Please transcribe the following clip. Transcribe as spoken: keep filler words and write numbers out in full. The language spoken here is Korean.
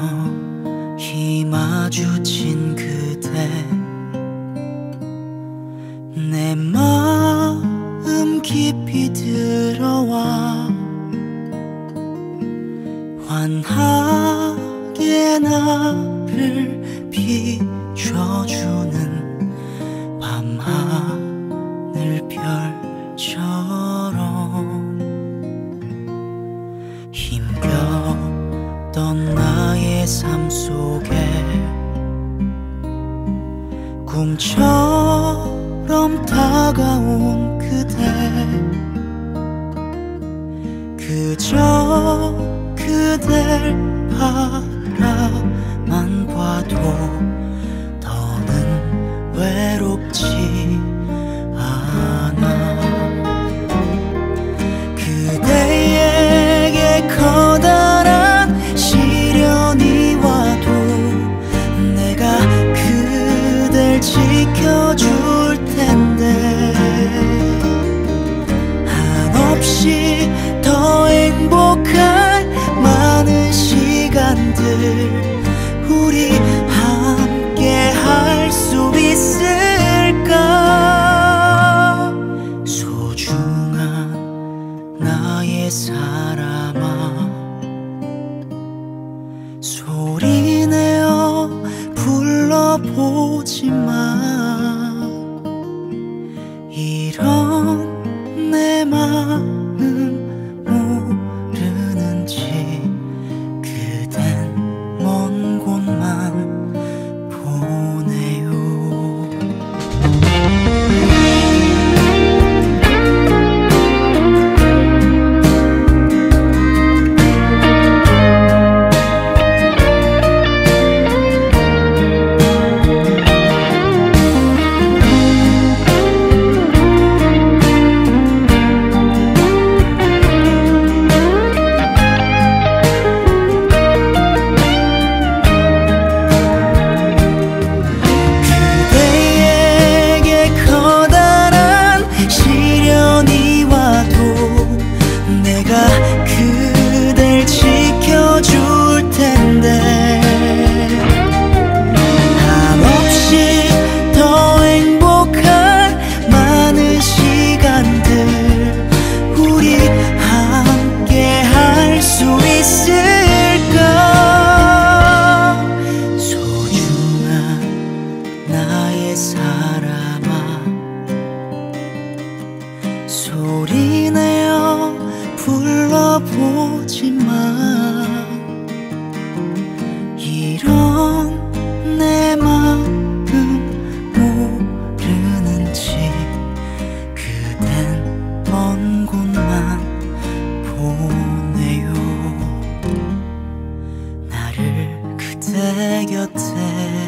너희 마주친 그대, 내 마음 깊이 들어와 환하게 나를 비춰주는 밤하늘별처럼 힘겨웠던 나의 삶 속에 꿈처럼 다가온 그대, 그저 그댈 바라만 봐도 더는 외롭지 않아. 그대에게 커다란 시련이 와도 내가 그댈 지켜줄 텐데, 한없이 더 행복한 많은 시간들 우리 함께 할 수 있을까? 소중한 나의 사람아, 소리내어 불러보지마. 이런 내 마음 모르는지 그댄 먼 곳만 보내요. 그댈 지켜줄 텐데, 한없이 더 행복한 많은 시간들 우리 함께 할 수 있을까? 소중한 나의 사람아, 소리내어 불러보지마. 이런 내 마음 모르는지 그댄 먼 곳만 보내요. 나를 그대 곁에